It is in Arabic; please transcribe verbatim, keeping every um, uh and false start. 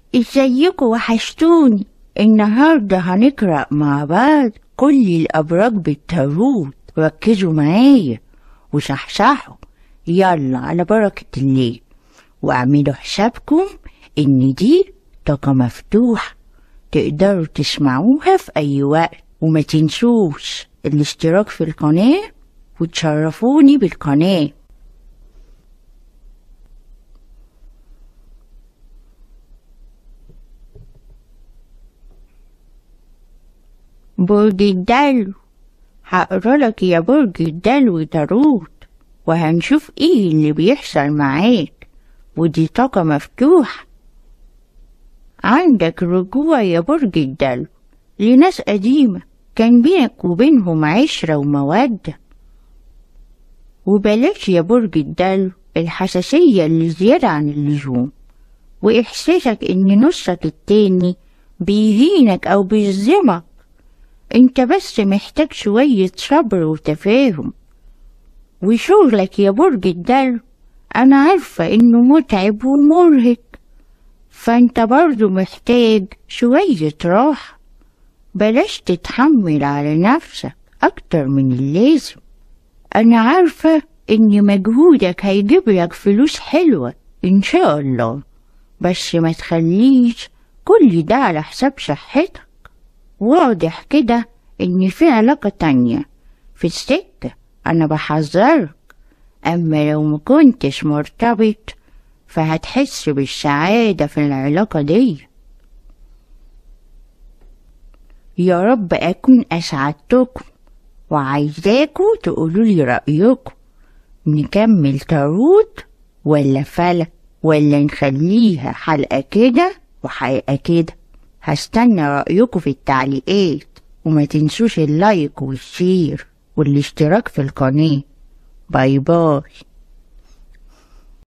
ازيكم وحشتوني. النهاردة هنقرأ مع بعض كل الأبراج بالتاروت. ركزوا معايا وصحصحوا. يلا على بركة الله، واعملوا حسابكم إن دي طاقة مفتوحة تقدروا تسمعوها في أي وقت. وما تنسوش الاشتراك في القناة وتشرفوني بالقناة. برج الدلو. هقرا لك يا برج الدلو تاروت وهنشوف ايه اللي بيحصل معاك، ودي طاقة مفتوحة. عندك رجوع يا برج الدلو لناس قديمة كان بينك وبينهم عشرة ومودة. وبلاش يا برج الدلو الحساسية اللي زيادة عن اللزوم، وإحساسك إن نصك التاني بيهينك أو بيظلمك. انت بس محتاج شوية صبر وتفاهم. وشغلك يا برج الدلو أنا عارفة إنه متعب ومرهق، فانت برضو محتاج شوية راحة. بلاش تتحمل على نفسك أكتر من اللازم. أنا عارفة إن مجهودك هيجيب لك فلوس حلوة إن شاء الله، بس ما تخليش كل ده على حساب صحتك. واضح كده إن في علاقة تانية في السكة، أنا بحذرك. أما لو مكنتش مرتبط فهتحس بالسعادة في العلاقة دي. يا رب أكون أسعدتكم، وعايزاكوا تقولولي رأيكم. نكمل تاروت ولا فلك ولا نخليها حلقة كده وحلقة كده؟ هستنى رأيكم في التعليقات، وما تنسوش اللايك والشير والاشتراك في القناة. باي باي.